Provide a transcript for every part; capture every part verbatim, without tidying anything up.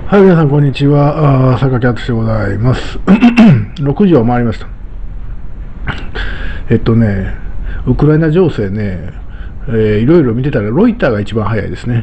はい、皆さん、こんにちは。あー坂木敦でございます。ろくじを回りました。えっとね、ウクライナ情勢ね、えーいろいろ見てたら、ロイターが一番早いですね。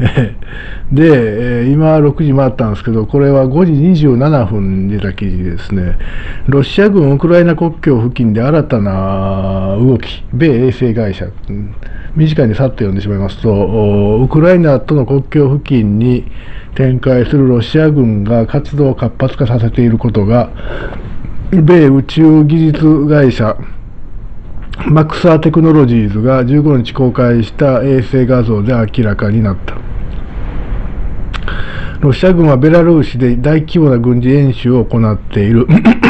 で、えー今ろくじ回ったんですけど、これはごじにじゅうななふんに出た記事ですね。ロシア軍ウクライナ国境付近で新たな動き、米衛星会社、うん短いんでさっと読んでしまいますと、おウクライナとの国境付近に展開するロシア軍が活動を活発化させていることが、米宇宙技術会社マクサーテクノロジーズがじゅうごにち公開した衛星画像で明らかになった。ロシア軍はベラルーシで大規模な軍事演習を行っている。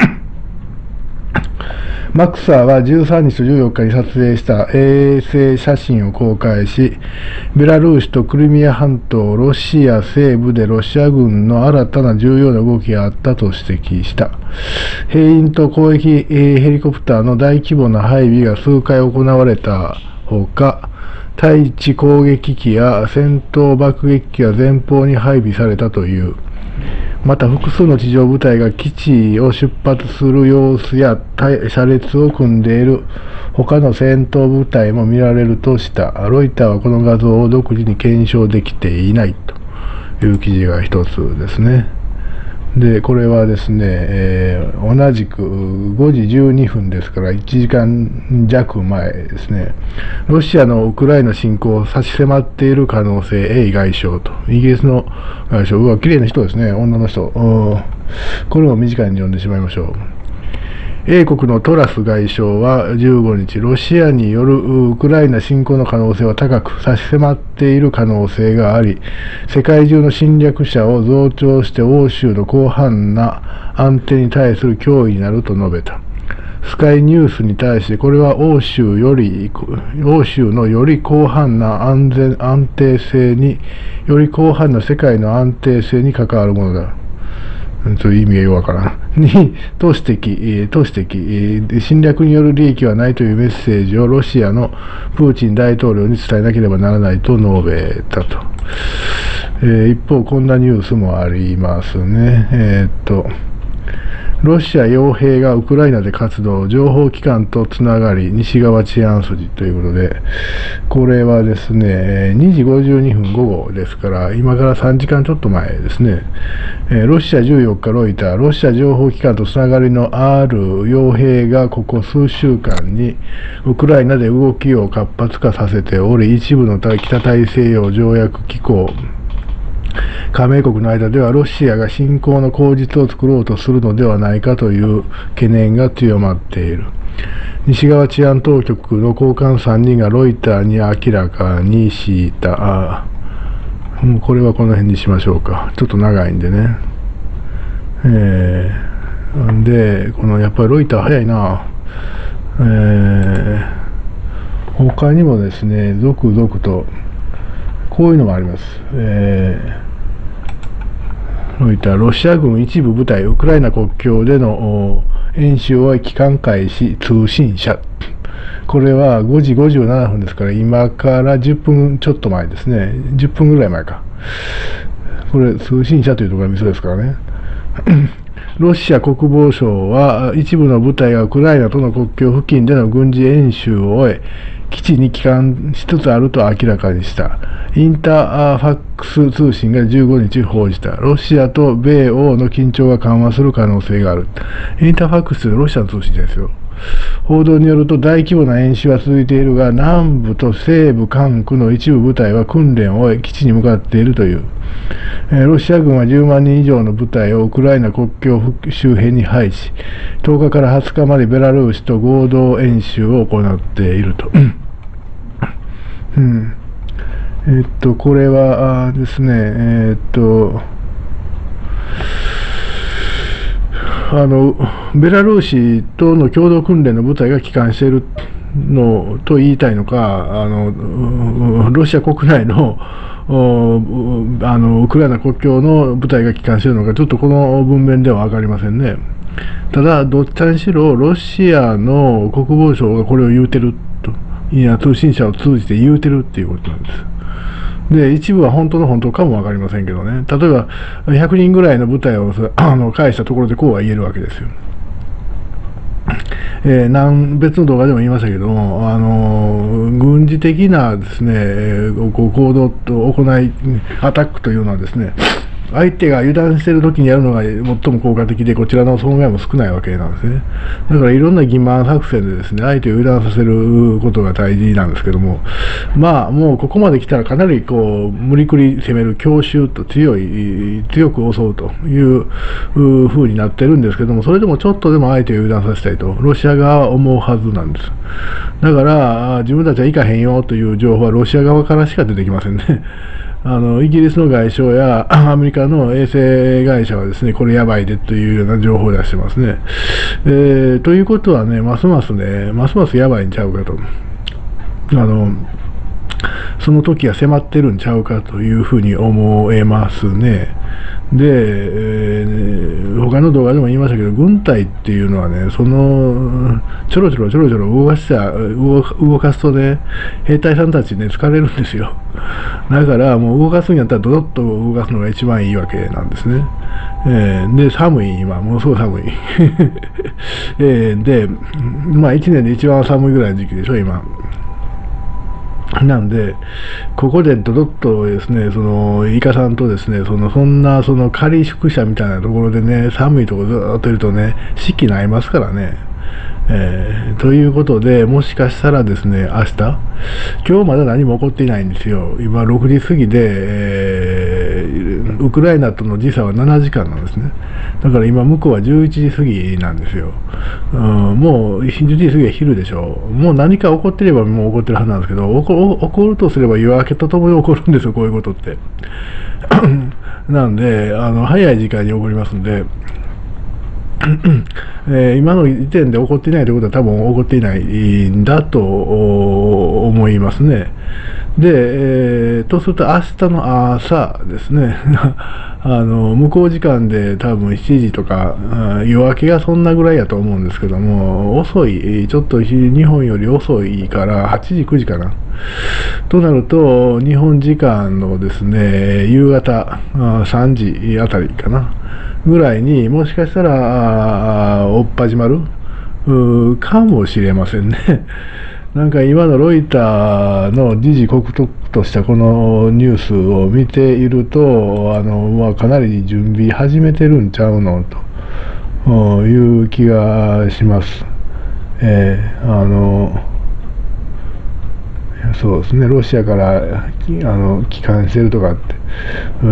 マクサーはじゅうさんにちとじゅうよっかに撮影した衛星写真を公開し、ベラルーシとクリミア半島、ロシア西部でロシア軍の新たな重要な動きがあったと指摘した。兵員と攻撃ヘリコプターの大規模な配備が数回行われたほか、対地攻撃機や戦闘爆撃機が前方に配備されたという。また複数の地上部隊が基地を出発する様子や車列を組んでいる他の戦闘部隊も見られるとした。ロイターはこの画像を独自に検証できていないという記事が一つですね。で、これはですね、えー、同じくごじじゅうにふんですからいちじかんじゃくまえですね。ロシアのウクライナ侵攻を差し迫っている可能性、英外相と。イギリスの外相、うわ、綺麗な人ですね、女の人。これも短いに読んでしまいましょう。英国のトラス外相はじゅうごにち、ロシアによるウクライナ侵攻の可能性は高く、差し迫っている可能性があり、世界中の侵略者を増長して欧州の広範な安定に対する脅威になると述べた。スカイニュースに対して、これは欧州より、欧州のより広範な安全、安定性に、より広範な世界の安定性に関わるものだ。という意味がよくわからん。に、と指摘、と指摘、侵略による利益はないというメッセージをロシアのプーチン大統領に伝えなければならないと述べたと。えー、一方、こんなニュースもありますね。えー、っと、ロシア傭兵がウクライナで活動、情報機関とつながり、西側治安筋ということで、これはですね、にじごじゅうにふん午後ですから、今からさんじかんちょっと前ですね、ロシアじゅうよっかロイター、ロシア情報機関とつながりのある傭兵がここ数週間にウクライナで動きを活発化させており、一部の北大西洋条約機構、加盟国の間ではロシアが侵攻の口実を作ろうとするのではないかという懸念が強まっている。西側治安当局の高官さんにんがロイターに明らかにした。あもうこれはこの辺にしましょうか。ちょっと長いんでね。えー、で、このやっぱりロイター早いな。えー、他にもですね、続々とこういうのもあります。えーロイター、ロシア軍一部部隊、ウクライナ国境での演習を期間開始、通信社。これはごじごじゅうななふんですから、今からじゅっぷんちょっと前ですね。じゅっぷんぐらい前か。これ、通信社というところがミソですからね。ロシア国防省は、一部の部隊がウクライナとの国境付近での軍事演習を終え、基地に帰還しつつあると明らかにした。インターファックス通信がじゅうごにち報じた。ロシアと米欧の緊張が緩和する可能性がある。インターファックスというのはロシアの通信ですよ。報道によると大規模な演習は続いているが、南部と西部管区の一部部隊は訓練を終え、基地に向かっているという。えー、ロシア軍はじゅうまんにん以上の部隊をウクライナ国境周辺に配置、とおかからはつかまでベラルーシと合同演習を行っていると。うん、えっと、これはですね、えっと、あのベラルーシとの共同訓練の部隊が帰還しているのと言いたいのか、あのロシア国内のあのウクライナ国境の部隊が帰還しているのか、ちょっとこの文面では分かりませんね。ただ、どっちにしろ、ロシアの国防省がこれを言うてると、いや通信社を通じて言うてるっていうことなんです。 で、一部は本当の本当かも分かりませんけどね、例えばひゃくにんぐらいの部隊をあの返したところでこうは言えるわけですよ。えー、なん別の動画でも言いましたけども、あのー、軍事的なですね、えー、行動と行い、アタックというのはですね、相手が油断しているときにやるのが最も効果的で、こちらの損害も少ないわけなんですね。だからいろんな欺瞞作戦でですね、相手を油断させることが大事なんですけども、まあ、もうここまで来たらかなりこう、無理くり攻める、強襲と強い、強く襲うという風になってるんですけども、それでもちょっとでも相手を油断させたいと、ロシア側は思うはずなんです。だから、自分たちは行かへんよという情報はロシア側からしか出てきませんね。あのイギリスの外相やアメリカの衛星会社はですね、これやばいでというような情報を出してますね。えー、ということはね、ますますね、ますますやばいんちゃうかと。あのその時が迫ってるんちゃうかというふうに思えますね。で、えー、他の動画でも言いましたけど、軍隊っていうのはね、そのちょろちょろちょろちょろ動かした動か動かすとね、兵隊さんたちね、疲れるんですよ。だからもう動かすんやったらドドッと動かすのが一番いいわけなんですね。えー、で、寒い、今、ものすごい寒い。えー、で、まあいちねんで一番寒いぐらいの時期でしょ、今。なんで、ここでドドッとですね、そのイカさんとですね、そのそんなその仮宿舎みたいなところでね、寒いところずっといるとね、湿気になりますからね。えー、ということで、もしかしたらですね、明日、今日まだ何も起こっていないんですよ。今ろくじ過ぎで、えー、ウクライナとの時差はななじかんなんですね。だから今向こうはじゅういちじ過ぎなんですよ。うん、もうじゅういちじ過ぎは昼でしょう。もう何か起こってればもう起こってるはずなんですけど、起こ、起こるとすれば夜明けとともに起こるんですよ、こういうことって。なんで、あの、早い時間に起こりますんで、えー、今の時点で起こっていないということは多分起こっていないんだと思いますね。で、えー、とすると明日の朝ですね、あの向こう時間で多分しちじとか、夜明けがそんなぐらいやと思うんですけども、遅い、ちょっと日本より遅いからはちじ、くじかな。となると、日本時間のですね、夕方さんじあたりかな。ぐらいにもしかしたらおっ始まるかもしれませんね。なんか今のロイターの時々刻々としたこのニュースを見ていると、あの、まあ、かなり準備始めてるんちゃうのという気がします。えー、あのそうですね、ロシアからあの帰還してるとかって、うん、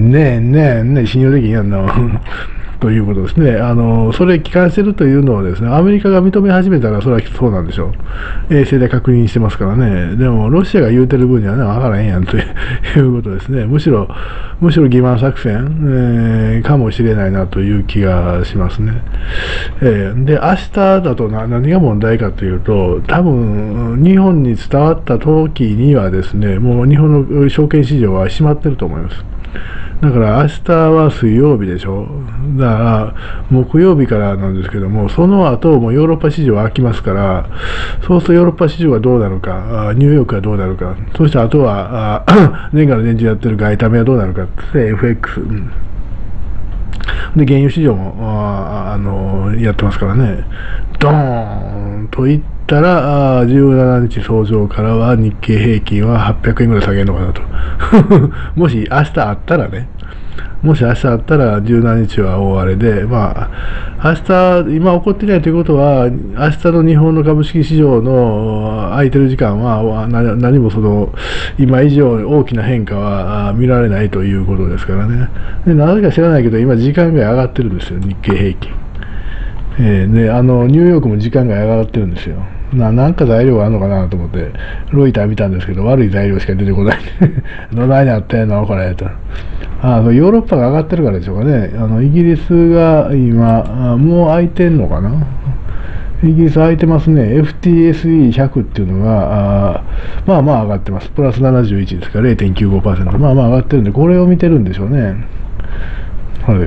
ねえねえねえ信用できんやんなということですね。あのそれ帰還してるというのをですね、アメリカが認め始めたらそれはそうなんでしょう。衛星で確認してますからね。でもロシアが言うてる分にはね、分からへんやんということですね。むしろむしろ欺瞞作戦、えー、かもしれないなという気がしますね。えー、で明日だとな何が問題かというと、多分日本に伝わった時にはですね、もう日本の証券市場は閉まってると思います。だから明日は水曜日でしょ。だから木曜日からなんですけども、その後もヨーロッパ市場は開きますから、そうするとヨーロッパ市場はどうなるか、ニューヨークはどうなるか、そしてあとは年がら年中やってる外為はどうなるかって エフエックス、うん、で原油市場もああのやってますからね、ドーンといったらじゅうしちにち早朝からは日経平均ははっぴゃくえんぐらい下げるのかなともし明日あったらね、もし明日あったらじゅうしちにちは大荒れで、まあ明日今起こってないということは、明日の日本の株式市場の空いてる時間は何もその今以上大きな変化は見られないということですからね。でなぜか知らないけど今時間が上がってるんですよ、日経平均。えー、であのニューヨークも時間が上がってるんですよ。ななんか材料があるのかなと思ってロイター見たんですけど、悪い材料しか出てこないどないなってんのこれと。あヨーロッパが上がってるからでしょうかね。あのイギリスが今もう空いてんのかな。イギリス空いてますね。 エフティーエスイーひゃく っていうのがあまあまあ上がってます。プラスななじゅういちですから れいてんきゅうごパーセント、 まあまあ上がってるんで、これを見てるんでしょうね。はい、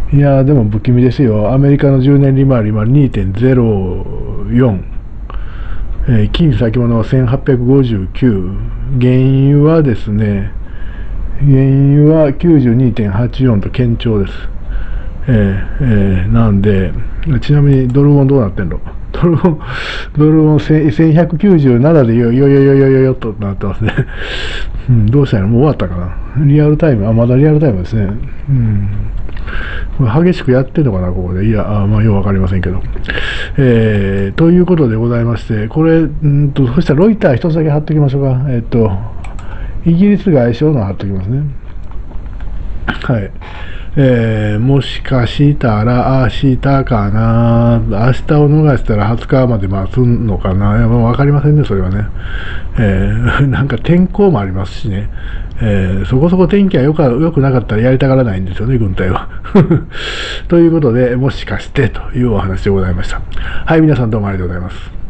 いやでも不気味ですよ。アメリカのじゅうねん利回り今 にてんゼロよん、 えー、金先物はせんはっぴゃくごじゅうきゅう、原油はですね、原油は きゅうじゅうにてんはちよん と堅調です。えーえー、なんで、ちなみにドルウォンどうなってんの？ドルウォン、ドルウォンせんひゃくきゅうじゅうななでよよよよよよよとなってますね。うん、どうしたの？もう終わったかな？リアルタイム、あ、まだリアルタイムですね。うん。これ激しくやってるのかな、ここで。いや、あまあ、ようわかりませんけど。えー、ということでございまして、これ、んと、そしたらロイター一つだけ貼っておきましょうか。えっと、イギリス外相の貼っておきますね。はい。えー、もしかしたら明日かな、明日を逃したらはつかまで待つのかな、いや、わかりませんね、それはね。えー、なんか天候もありますしね、えー、そこそこ天気がよくよくなかったらやりたがらないんですよね、軍隊は。ということで、もしかしてというお話でございました。はい、皆さんどうもありがとうございます。